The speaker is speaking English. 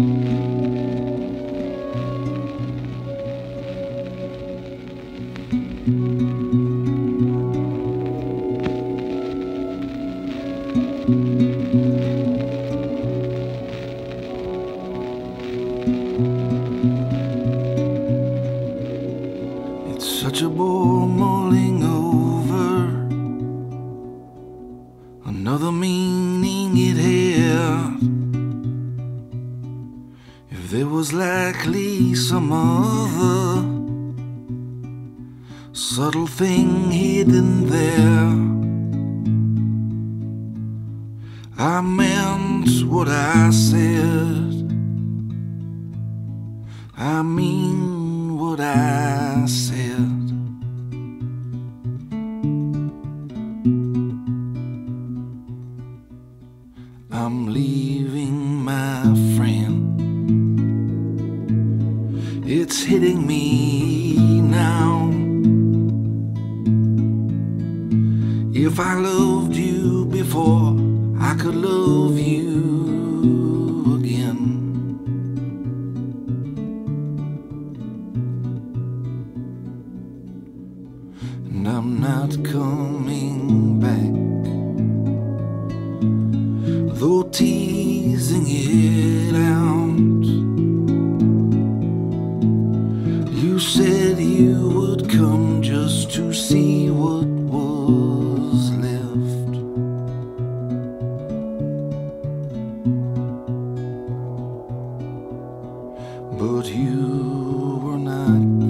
Such a bore mulling over another meaning it had. If there was likely some other subtle thing hidden there, I meant what I said. I mean what I said. I'm leaving, my friend. It's hitting me now. If I loved you before, I could love you again. And I'm not coming back, though teasing it out. You said you would come just to see what was left. But you were not